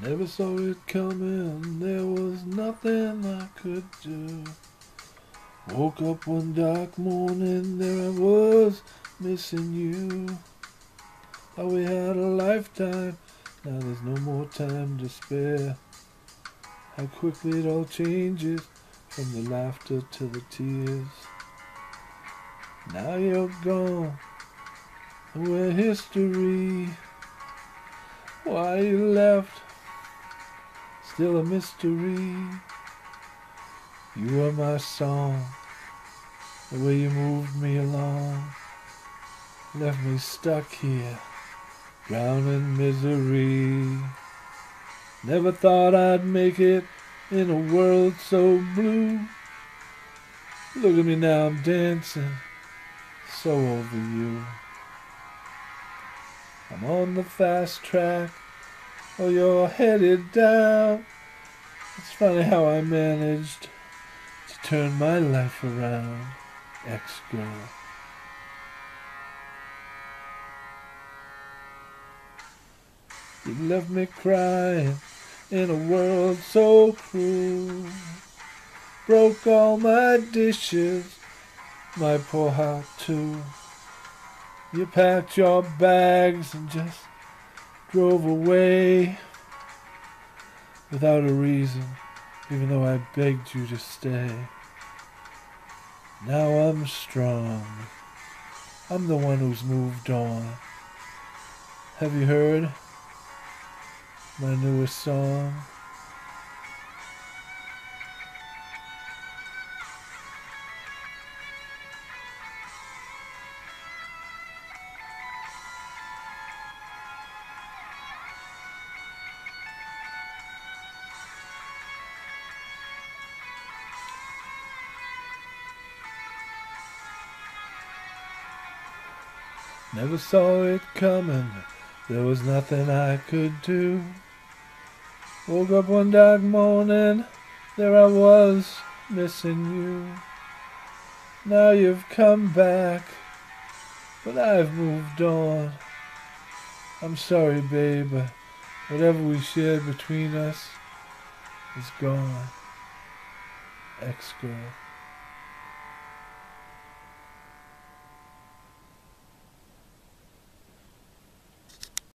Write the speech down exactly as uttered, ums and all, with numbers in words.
Never saw it coming, there was nothing I could do. Woke up one dark morning, there I was, missing you. Thought we had a lifetime, now there's no more time to spare. How quickly it all changes, from the laughter to the tears. Now you're gone, and we're history. Why you left, still a mystery. You were my song, the way you moved me along, left me stuck here, drowned in misery. Never thought I'd make it in a world so blue. Look at me now, I'm dancing, so over you. I'm on the fast track, oh you're headed down. It's funny how I managed to turn my life around, ex-girl. You left me crying in a world so cruel. Broke all my dishes, my poor heart too. You packed your bags and just drove away without a reason, even though I begged you to stay. Now I'm strong, I'm the one who's moved on. Have you heard my newest song? Never saw it coming, there was nothing I could do. Woke up one dark morning, there I was, missing you. Now you've come back, but I've moved on. I'm sorry, babe, but whatever we shared between us is gone. Ex-girl.